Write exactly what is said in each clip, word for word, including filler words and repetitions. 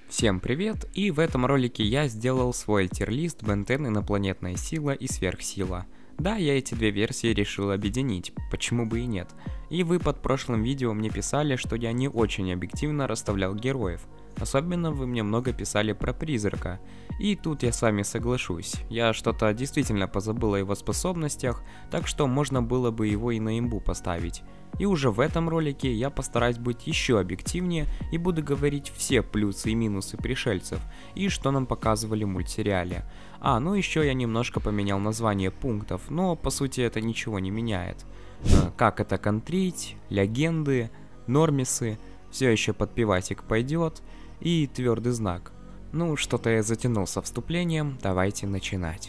Всем привет, и в этом ролике я сделал свой тир-лист Бен десять Инопланетная сила и Сверхсила. Да, я эти две версии решил объединить, почему бы и нет. И вы под прошлым видео мне писали, что я не очень объективно расставлял героев. Особенно вы мне много писали про Призрака. И тут я с вами соглашусь, я что-то действительно позабыл о его способностях, так что можно было бы его и на имбу поставить. И уже в этом ролике я постараюсь быть еще объективнее и буду говорить все плюсы и минусы пришельцев и что нам показывали в мультсериале. А, ну еще я немножко поменял название пунктов, но по сути это ничего не меняет. Как это контрить, легенды, нормисы, все еще под пивасик пойдет и твердый знак. Ну, что-то я затянул со вступлением, давайте начинать.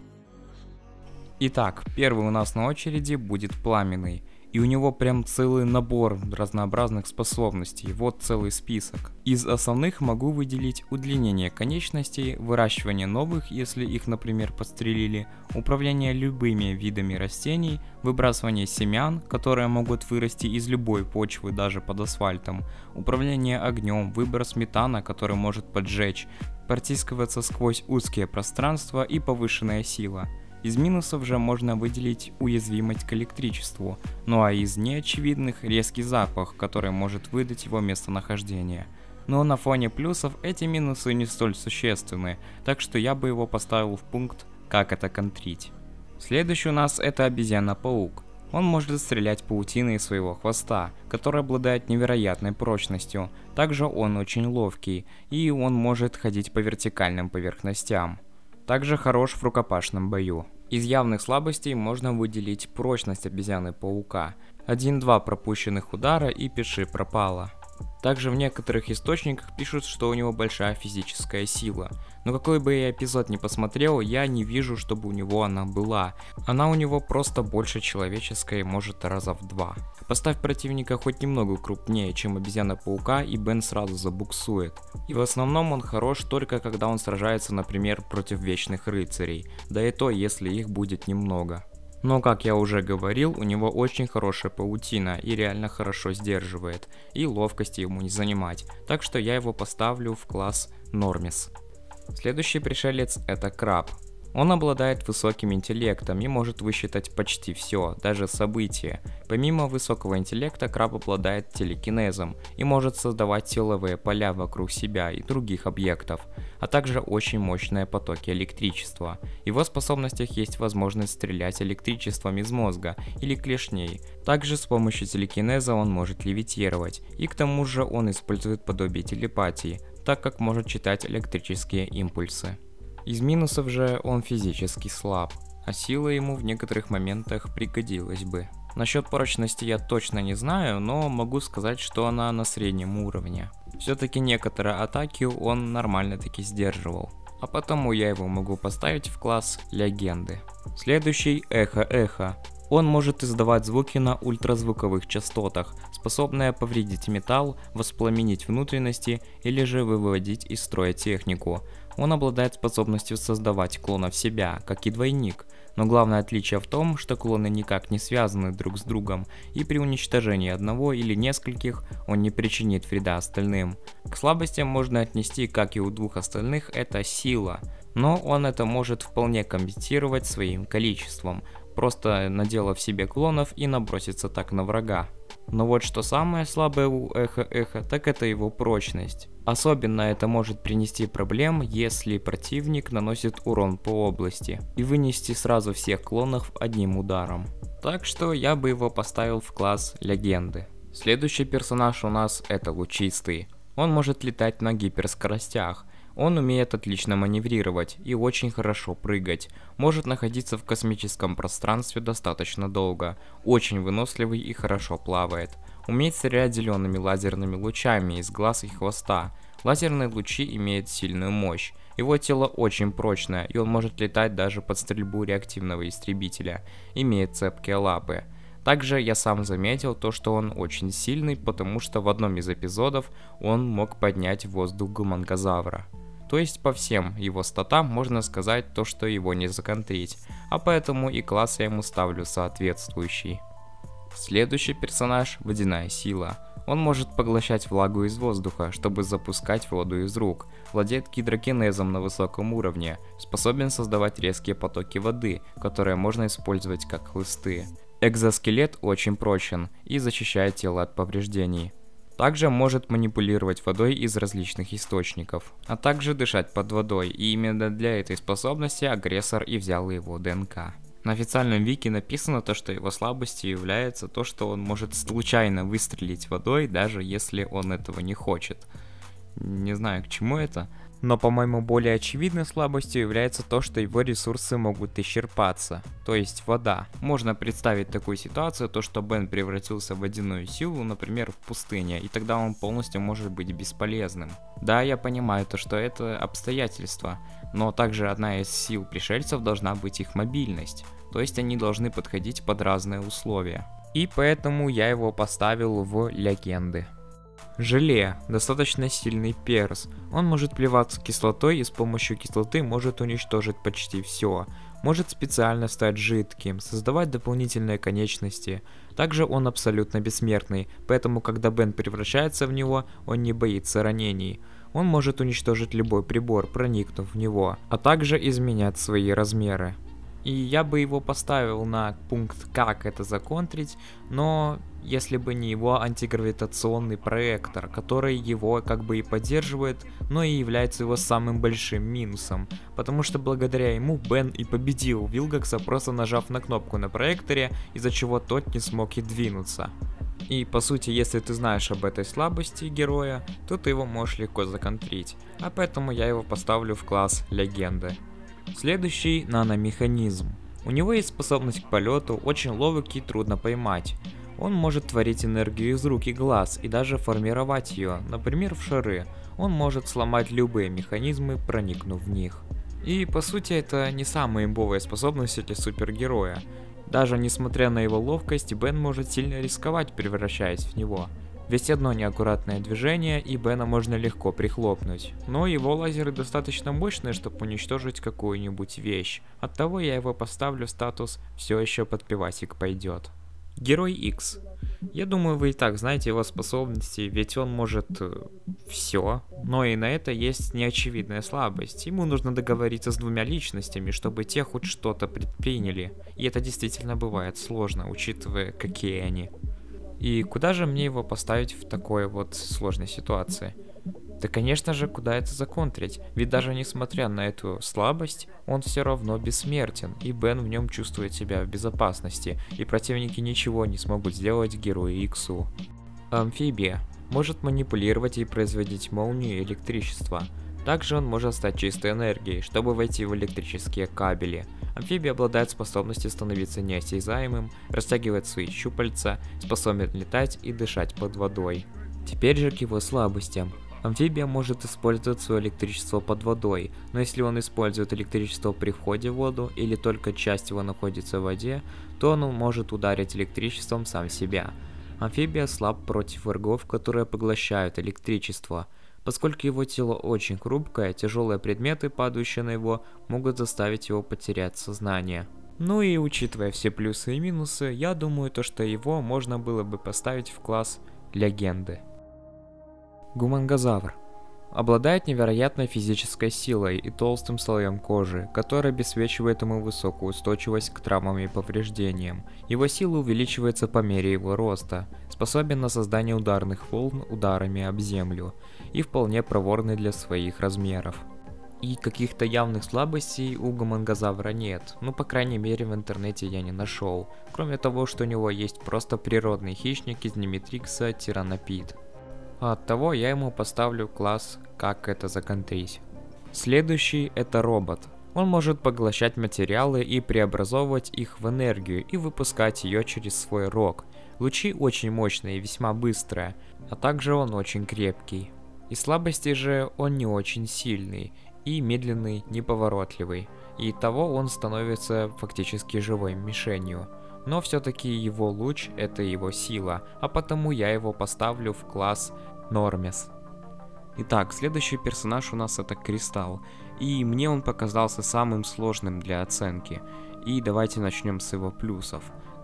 Итак, первый у нас на очереди будет Пламенный. И у него прям целый набор разнообразных способностей, вот целый список. Из основных могу выделить удлинение конечностей, выращивание новых, если их, например, подстрелили, управление любыми видами растений, выбрасывание семян, которые могут вырасти из любой почвы, даже под асфальтом, управление огнем, выброс метана, который может поджечь, протискиваться сквозь узкие пространства и повышенная сила. Из минусов же можно выделить уязвимость к электричеству, ну а из неочевидных резкий запах, который может выдать его местонахождение. Но на фоне плюсов эти минусы не столь существенны, так что я бы его поставил в пункт «Как это контрить». Следующий у нас это обезьяна-паук. Он может стрелять паутиной из своего хвоста, который обладает невероятной прочностью. Также он очень ловкий, и он может ходить по вертикальным поверхностям. Также хорош в рукопашном бою. Из явных слабостей можно выделить прочность обезьяны-паука. один-два пропущенных удара и пиши пропало. Также в некоторых источниках пишут, что у него большая физическая сила. Но какой бы я эпизод ни посмотрел, я не вижу, чтобы у него она была. Она у него просто больше человеческой, может раза в два. Поставь противника хоть немного крупнее, чем обезьяна-паука, и Бен сразу забуксует. И в основном он хорош только когда он сражается, например, против вечных рыцарей. Да и то, если их будет немного. Но, как я уже говорил, у него очень хорошая паутина и реально хорошо сдерживает, и ловкости ему не занимать, так что я его поставлю в класс Нормис. Следующий пришелец это Краб. Он обладает высоким интеллектом и может высчитать почти все, даже события. Помимо высокого интеллекта, Краб обладает телекинезом и может создавать силовые поля вокруг себя и других объектов, а также очень мощные потоки электричества. В его способностях есть возможность стрелять электричеством из мозга или клешней. Также с помощью телекинеза он может левитировать, и к тому же он использует подобие телепатии, так как может читать электрические импульсы. Из минусов же он физически слаб, а сила ему в некоторых моментах пригодилась бы. Насчет прочности я точно не знаю, но могу сказать, что она на среднем уровне. Все-таки некоторые атаки он нормально таки сдерживал, а потому я его могу поставить в класс легенды. Следующий Эхо-Эхо. Он может издавать звуки на ультразвуковых частотах, способные повредить металл, воспламенить внутренности или же выводить из строя технику. Он обладает способностью создавать клонов себя, как и двойник, но главное отличие в том, что клоны никак не связаны друг с другом, и при уничтожении одного или нескольких он не причинит вреда остальным. К слабостям можно отнести, как и у двух остальных, это сила, но он это может вполне компенсировать своим количеством, просто наделав себе клонов и наброситься так на врага. Но вот что самое слабое у Эхо-Эхо, так это его прочность. Особенно это может принести проблем, если противник наносит урон по области, и вынести сразу всех клонов одним ударом. Так что я бы его поставил в класс легенды. Следующий персонаж у нас это Лучистый. Он может летать на гиперскоростях. Он умеет отлично маневрировать и очень хорошо прыгать, может находиться в космическом пространстве достаточно долго, очень выносливый и хорошо плавает, умеет стрелять зелеными лазерными лучами из глаз и хвоста. Лазерные лучи имеют сильную мощь, его тело очень прочное и он может летать даже под стрельбу реактивного истребителя, имеет цепкие лапы. Также я сам заметил то, что он очень сильный, потому что в одном из эпизодов он мог поднять в воздух гумангозавра. То есть по всем его статам можно сказать то, что его не законтрить, а поэтому и класс я ему ставлю соответствующий. Следующий персонаж – Водяная Сила. Он может поглощать влагу из воздуха, чтобы запускать воду из рук, владеет гидрокинезом на высоком уровне, способен создавать резкие потоки воды, которые можно использовать как хлысты. Экзоскелет очень прочен и защищает тело от повреждений. Также может манипулировать водой из различных источников, а также дышать под водой, и именно для этой способности агрессор и взял его ДНК. На официальном вики написано то, что его слабостью является то, что он может случайно выстрелить водой, даже если он этого не хочет. Не знаю, к чему это. Но, по-моему, более очевидной слабостью является то, что его ресурсы могут исчерпаться, то есть вода. Можно представить такую ситуацию, то что Бен превратился в водяную силу, например, в пустыне, и тогда он полностью может быть бесполезным. Да, я понимаю то, что это обстоятельства, но также одна из сил пришельцев должна быть их мобильность, то есть они должны подходить под разные условия. И поэтому я его поставил в легенды. Желе – достаточно сильный перс. Он может плеваться кислотой и с помощью кислоты может уничтожить почти все. Может специально стать жидким, создавать дополнительные конечности. Также он абсолютно бессмертный, поэтому когда Бен превращается в него, он не боится ранений. Он может уничтожить любой прибор, проникнув в него, а также изменять свои размеры. И я бы его поставил на пункт «Как это законтрить», но если бы не его антигравитационный проектор, который его как бы и поддерживает, но и является его самым большим минусом, потому что благодаря ему Бен и победил Вилгакса, просто нажав на кнопку на проекторе, из-за чего тот не смог и двинуться. И по сути, если ты знаешь об этой слабости героя, то ты его можешь легко законтрить, а поэтому я его поставлю в класс легенды. Следующий — наномеханизм. У него есть способность к полету, очень ловкий и трудно поймать. Он может творить энергию из рук и глаз и даже формировать ее, например, в шары. Он может сломать любые механизмы, проникнув в них. И по сути это не самая имбовая способность для супергероя. Даже несмотря на его ловкость, Бен может сильно рисковать, превращаясь в него. Ведь одно неаккуратное движение, и Бена можно легко прихлопнуть. Но его лазеры достаточно мощные, чтобы уничтожить какую-нибудь вещь. Оттого я его поставлю в статус «Все еще под пивасик пойдет». Герой Икс. Я думаю, вы и так знаете его способности, ведь он может э, все, но и на это есть неочевидная слабость. Ему нужно договориться с двумя личностями, чтобы те хоть что-то предприняли. И это действительно бывает сложно, учитывая, какие они. И куда же мне его поставить в такой вот сложной ситуации? Да, конечно же, куда это законтрить, ведь даже несмотря на эту слабость, он все равно бессмертен, и Бен в нем чувствует себя в безопасности, и противники ничего не смогут сделать герою Иксу. Амфибия. Может манипулировать и производить молнию и электричество. Также он может стать чистой энергией, чтобы войти в электрические кабели. Амфибия обладает способностью становиться неосязаемым, растягивать свои щупальца, способен летать и дышать под водой. Теперь же к его слабостям. Амфибия может использовать свое электричество под водой, но если он использует электричество при входе в воду или только часть его находится в воде, то он может ударить электричеством сам себя. Амфибия слаб против врагов, которые поглощают электричество. Поскольку его тело очень хрупкое, тяжелые предметы, падающие на его, могут заставить его потерять сознание. Ну и учитывая все плюсы и минусы, я думаю, то, что его можно было бы поставить в класс легенды. Гумангозавр. Обладает невероятной физической силой и толстым слоем кожи, который обеспечивает ему высокую устойчивость к травмам и повреждениям. Его сила увеличивается по мере его роста, способен на создание ударных волн ударами об землю и вполне проворный для своих размеров. И каких-то явных слабостей у гумангозавра нет, ну по крайней мере в интернете я не нашел, кроме того, что у него есть просто природный хищник из Немитрикса Тиранопид. А оттого я ему поставлю класс «Как это законтрить». Следующий — это робот. Он может поглощать материалы и преобразовывать их в энергию и выпускать ее через свой рог. Лучи очень мощные и весьма быстрые, а также он очень крепкий. Из слабостей же он не очень сильный и медленный, неповоротливый, и того он становится фактически живой мишенью. Но все-таки его луч — это его сила, а потому я его поставлю в класс Нормес. Итак, следующий персонаж у нас это Кристалл, и мне он показался самым сложным для оценки. И давайте начнем с его плюсов.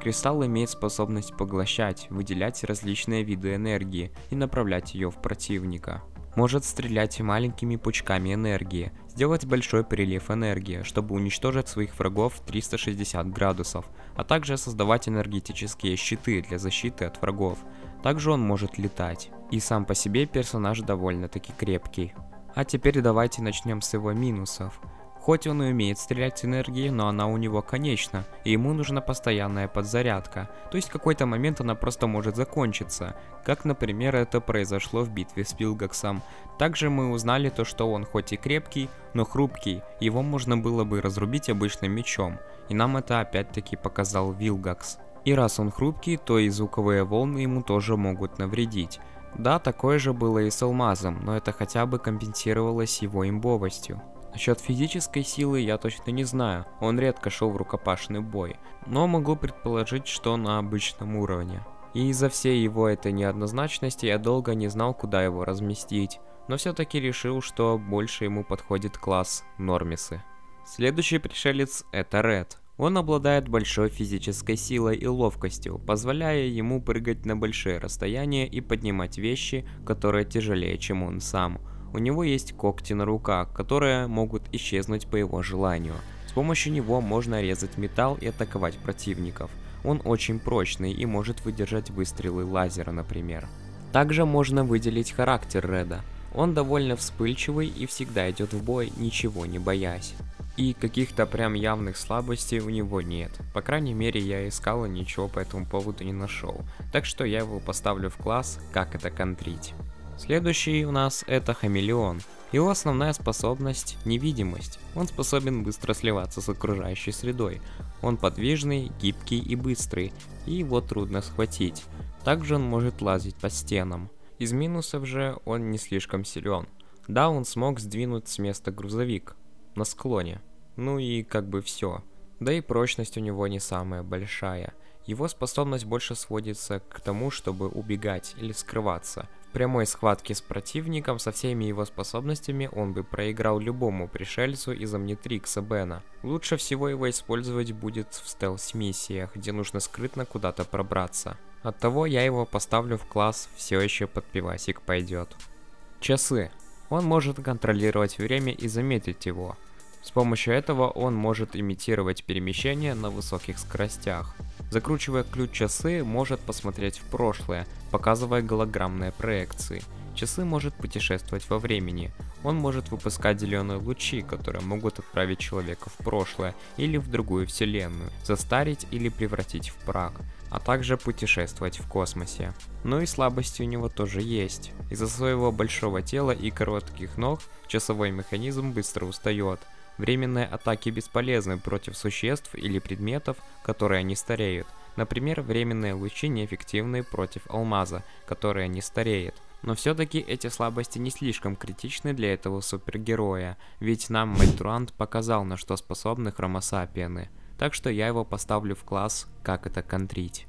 Кристалл имеет способность поглощать, выделять различные виды энергии и направлять ее в противника. Может стрелять маленькими пучками энергии, сделать большой прилив энергии, чтобы уничтожить своих врагов в триста шестьдесят градусов, а также создавать энергетические щиты для защиты от врагов. Также он может летать. И сам по себе персонаж довольно-таки крепкий. А теперь давайте начнем с его минусов. Хоть он и умеет стрелять с энергией, но она у него конечна, и ему нужна постоянная подзарядка, то есть в какой-то момент она просто может закончиться, как, например, это произошло в битве с Вилгаксом. Также мы узнали то, что он хоть и крепкий, но хрупкий, его можно было бы разрубить обычным мечом, и нам это опять-таки показал Вилгакс. И раз он хрупкий, то и звуковые волны ему тоже могут навредить. Да, такое же было и с алмазом, но это хотя бы компенсировалось его имбовостью. Насчет физической силы я точно не знаю, он редко шел в рукопашный бой, но могу предположить, что на обычном уровне. И из-за всей его этой неоднозначности я долго не знал, куда его разместить, но все-таки решил, что больше ему подходит класс Нормисы. Следующий пришелец — это Ред. Он обладает большой физической силой и ловкостью, позволяя ему прыгать на большие расстояния и поднимать вещи, которые тяжелее, чем он сам. У него есть когти на руках, которые могут исчезнуть по его желанию. С помощью него можно резать металл и атаковать противников. Он очень прочный и может выдержать выстрелы лазера, например. Также можно выделить характер Реда. Он довольно вспыльчивый и всегда идет в бой, ничего не боясь. И каких-то прям явных слабостей у него нет. По крайней мере, я искал и ничего по этому поводу не нашел. Так что я его поставлю в класс «Как это контрить». Следующий у нас это Хамелеон. Его основная способность – невидимость. Он способен быстро сливаться с окружающей средой. Он подвижный, гибкий и быстрый, и его трудно схватить. Также он может лазить по стенам. Из минусов же он не слишком силен. Да, он смог сдвинуть с места грузовик на склоне. Ну и как бы все. Да и прочность у него не самая большая. Его способность больше сводится к тому, чтобы убегать или скрываться. В прямой схватке с противником со всеми его способностями он бы проиграл любому пришельцу из Омнитрикса Бена. Лучше всего его использовать будет в стелс-миссиях, где нужно скрытно куда-то пробраться. Оттого я его поставлю в класс «Все еще под пивасик пойдет». Часы. Он может контролировать время и заметить его. С помощью этого он может имитировать перемещение на высоких скоростях. Закручивая ключ часы, может посмотреть в прошлое, показывая голограммные проекции. Часы может путешествовать во времени. Он может выпускать зеленые лучи, которые могут отправить человека в прошлое или в другую вселенную, застарить или превратить в прах, а также путешествовать в космосе. Но и слабости у него тоже есть. Из-за своего большого тела и коротких ног часовой механизм быстро устает. Временные атаки бесполезны против существ или предметов, которые не стареют. Например, временные лучи неэффективны против алмаза, который не стареет. Но все-таки эти слабости не слишком критичны для этого супергероя, ведь нам Майтруант показал, на что способны хромосапиены. Так что я его поставлю в класс «Как это контрить».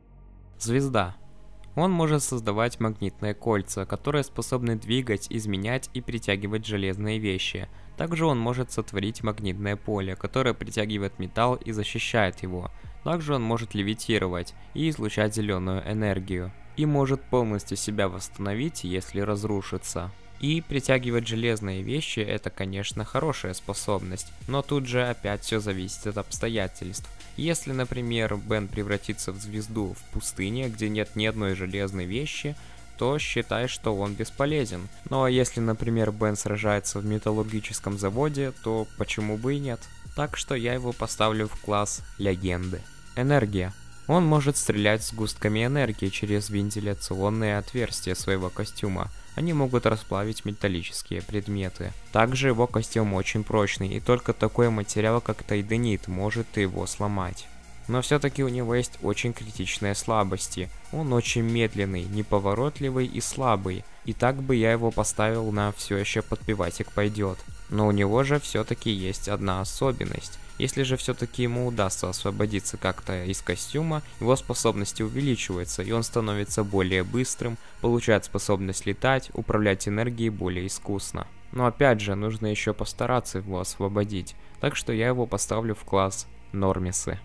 Звезда. Он может создавать магнитные кольца, которые способны двигать, изменять и притягивать железные вещи. Также он может сотворить магнитное поле, которое притягивает металл и защищает его. Также он может левитировать и излучать зеленую энергию. И может полностью себя восстановить, если разрушится. И притягивать железные вещи — это, конечно, хорошая способность, но тут же опять все зависит от обстоятельств. Если, например, Бен превратится в звезду в пустыне, где нет ни одной железной вещи, то считай, что он бесполезен. Ну а если, например, Бен сражается в металлургическом заводе, то почему бы и нет? Так что я его поставлю в класс легенды. Энергия. Он может стрелять с густками энергии через вентиляционные отверстия своего костюма. Они могут расплавить металлические предметы. Также его костюм очень прочный, и только такой материал, как тайденит, может его сломать. Но все-таки у него есть очень критичные слабости. Он очень медленный, неповоротливый и слабый. И так бы я его поставил на «Все еще под пивасик пойдет». Но у него же все-таки есть одна особенность. Если же все-таки ему удастся освободиться как-то из костюма, его способности увеличиваются, и он становится более быстрым, получает способность летать, управлять энергией более искусно. Но опять же, нужно еще постараться его освободить, так что я его поставлю в класс Нормисы.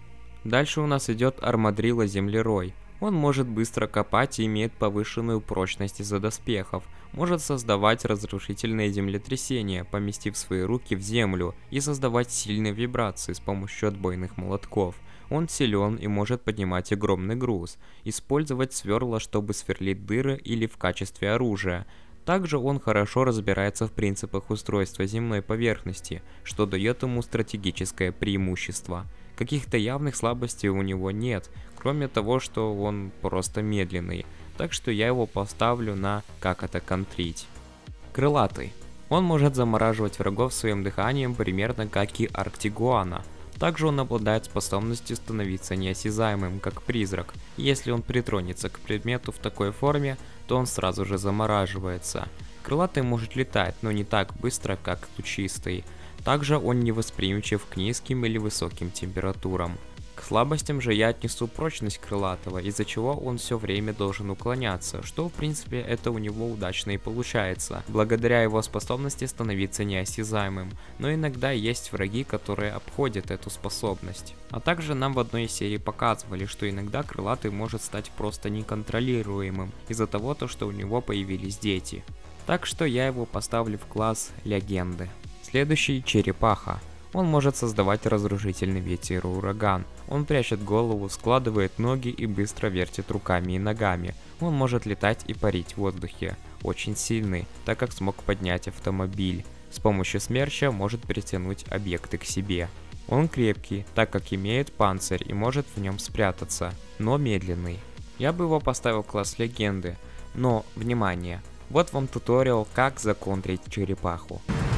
Дальше у нас идет Армадрило Землерой. Он может быстро копать и имеет повышенную прочность из-за доспехов, может создавать разрушительные землетрясения, поместив свои руки в землю, и создавать сильные вибрации с помощью отбойных молотков. Он силен и может поднимать огромный груз, использовать сверла, чтобы сверлить дыры или в качестве оружия. Также он хорошо разбирается в принципах устройства земной поверхности, что дает ему стратегическое преимущество. Каких-то явных слабостей у него нет, кроме того, что он просто медленный, так что я его поставлю на «как это контрить». Крылатый. Он может замораживать врагов своим дыханием примерно как и Арктигуана. Также он обладает способностью становиться неосязаемым, как призрак. Если он притронется к предмету в такой форме, то он сразу же замораживается. Крылатый может летать, но не так быстро, как лучистый. Также он не восприимчив к низким или высоким температурам. К слабостям же я отнесу прочность крылатого, из-за чего он все время должен уклоняться, что в принципе это у него удачно и получается, благодаря его способности становиться неосязаемым, но иногда есть враги, которые обходят эту способность. А также нам в одной из серий показывали, что иногда крылатый может стать просто неконтролируемым из-за того, что у него появились дети. Так что я его поставлю в класс легенды. Следующий — черепаха. Он может создавать разрушительный ветер и ураган. Он прячет голову, складывает ноги и быстро вертит руками и ногами. Он может летать и парить в воздухе. Очень сильный, так как смог поднять автомобиль. С помощью смерча может притянуть объекты к себе. Он крепкий, так как имеет панцирь и может в нем спрятаться, но медленный. Я бы его поставил в класс легенды, но, внимание, вот вам туториал, как законтрить черепаху.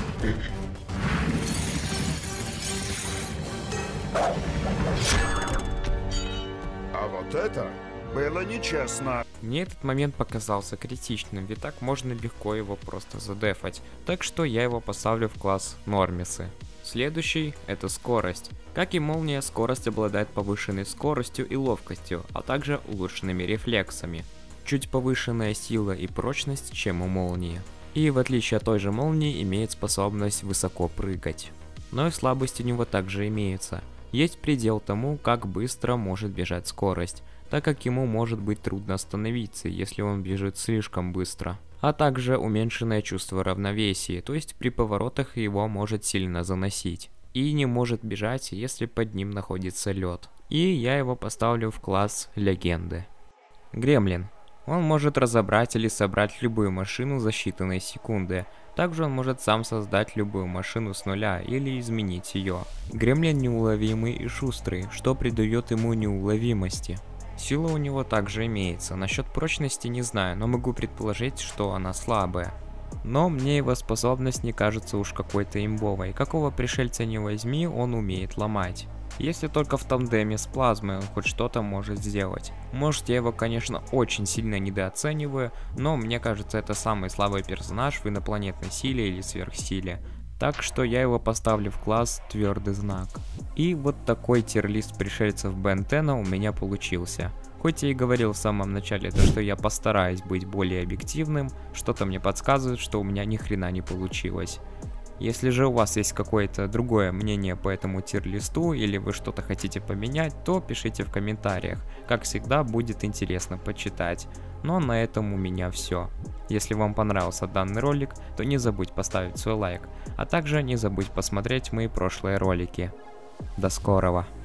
А вот это было нечестно. Мне этот момент показался критичным, ведь так можно легко его просто задефать, так что я его поставлю в класс Нормисы. Следующий — это скорость. Как и молния, скорость обладает повышенной скоростью и ловкостью, а также улучшенными рефлексами. Чуть повышенная сила и прочность, чем у молнии. И в отличие от той же молнии, имеет способность высоко прыгать. Но и слабости у него также имеются. Есть предел тому, как быстро может бежать скорость, так как ему может быть трудно остановиться, если он бежит слишком быстро. А также уменьшенное чувство равновесия, то есть при поворотах его может сильно заносить. И не может бежать, если под ним находится лед. И я его поставлю в класс легенды. Гремлин. Он может разобрать или собрать любую машину за считанные секунды. Также он может сам создать любую машину с нуля или изменить ее. Гремлин неуловимый и шустрый, что придает ему неуловимости. Сила у него также имеется, насчет прочности не знаю, но могу предположить, что она слабая. Но мне его способность не кажется уж какой-то имбовой, какого пришельца не возьми, он умеет ломать. Если только в тандеме с плазмой он хоть что-то может сделать. Может, я его, конечно, очень сильно недооцениваю, но мне кажется, это самый слабый персонаж в инопланетной силе или сверхсиле. Так что я его поставлю в класс твердый знак. И вот такой тир-лист пришельцев Бен десять у меня получился. Хоть я и говорил в самом начале, то, что я постараюсь быть более объективным, что-то мне подсказывает, что у меня ни хрена не получилось. Если же у вас есть какое-то другое мнение по этому тир-листу или вы что-то хотите поменять, то пишите в комментариях. Как всегда, будет интересно почитать. Но на этом у меня все. Если вам понравился данный ролик, то не забудь поставить свой лайк, а также не забудь посмотреть мои прошлые ролики. До скорого!